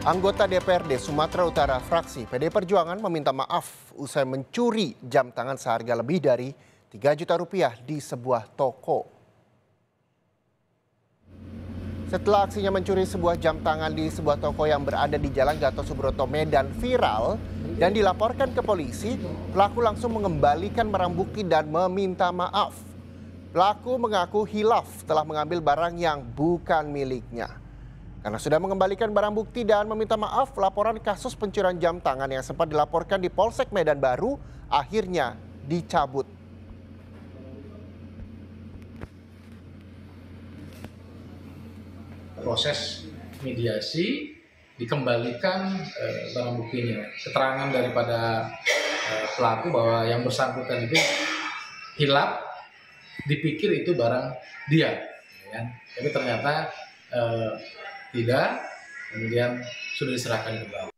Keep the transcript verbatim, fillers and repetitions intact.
Anggota D P R D Sumatera Utara fraksi P D I Perjuangan meminta maaf usai mencuri jam tangan seharga lebih dari tiga juta rupiah di sebuah toko. Setelah aksinya mencuri sebuah jam tangan di sebuah toko yang berada di Jalan Gatot Subroto, Medan viral dan dilaporkan ke polisi, pelaku langsung mengembalikan barang bukti dan meminta maaf. Pelaku mengaku hilaf telah mengambil barang yang bukan miliknya. Karena sudah mengembalikan barang bukti dan meminta maaf, laporan kasus pencurian jam tangan yang sempat dilaporkan di Polsek Medan Baru akhirnya dicabut. Proses mediasi dikembalikan eh, barang buktinya. Keterangan daripada eh, pelaku bahwa yang bersangkutan itu hilaf, dipikir itu barang dia, ya. Tapi ternyata eh, tidak, kemudian sudah diserahkan kembali.